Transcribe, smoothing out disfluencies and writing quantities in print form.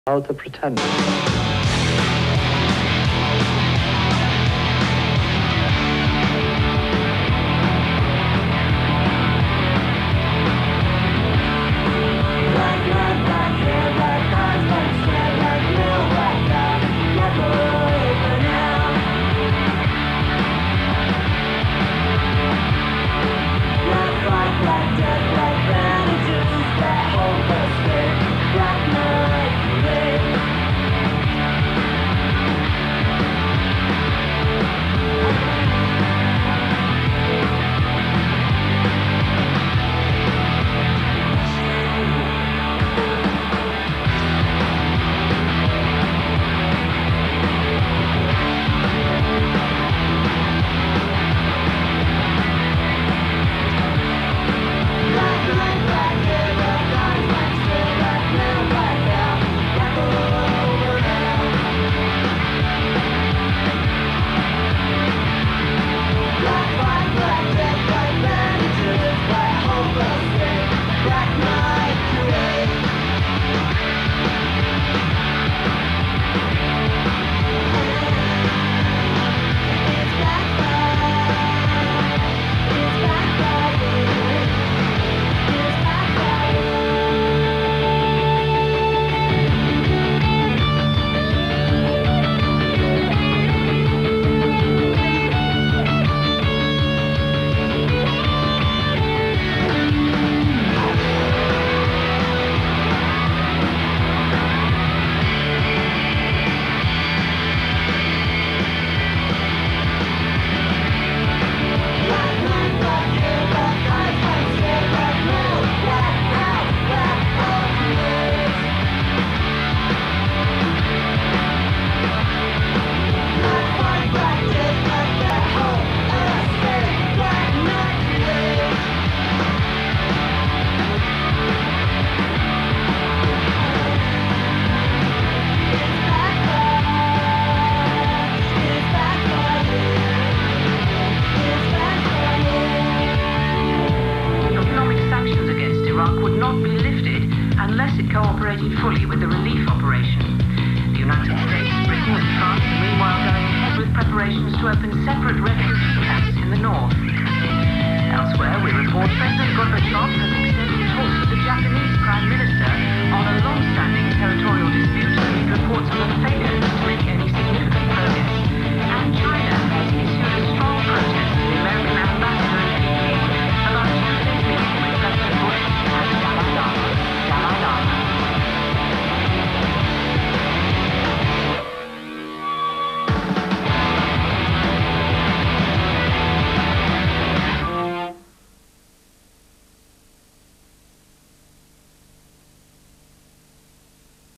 How to pretend. cooperated fully with the relief operation. The United States, Britain and France are meanwhile going ahead with preparations to open separate refugee camps in the north. Elsewhere, we report President Gorbachev has extended talks with the Japanese Prime Minister on a long-standing territorial